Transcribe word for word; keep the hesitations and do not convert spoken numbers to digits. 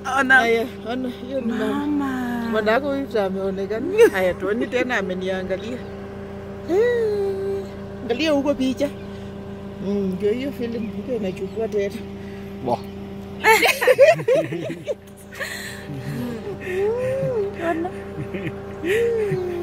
Ona. Haya, ona hiyo ni mama. Mama. Mwanako hivi ameonekana. Haya, tuone tena ameniangalia. Angalia huko picha. Mm, ndio hiyo film ndio inachukua tena. Wah. Ona.